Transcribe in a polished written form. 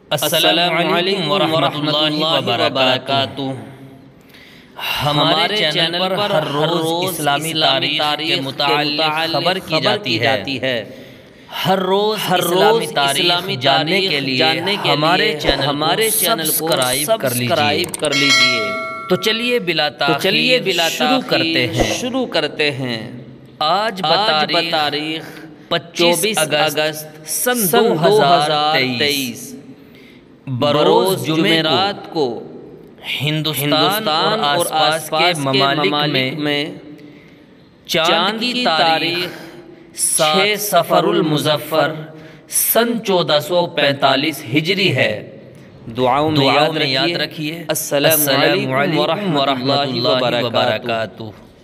अस्सलामुअलैकुम वरहमतुल्लाहि वबरकातुहू। हमारे चैनल पर हर रोज़ इस्लामी तारीख़ के मुताल्लिक़ खबर की जाती है। हर रोज़ इस्लामी तारीख़ जानने के लिए हमारे चैनल को सब्सक्राइब कर लीजिए। तो चलिए बिला ताख़ीर शुरू करते हैं। आज बतारीख़ 25 अगस्त सन 2023 बरोज़ जुमेरात को हिंदुस्तान और आसपास के ममालिक में चांद की तारीख 6 सफ़रुल मुज़फ़्फ़र सन 1445 हिजरी है। दुआओं में याद रखिए। अस्सलामु अलैकुम वरहमतुल्लाहि वबरकातुहू।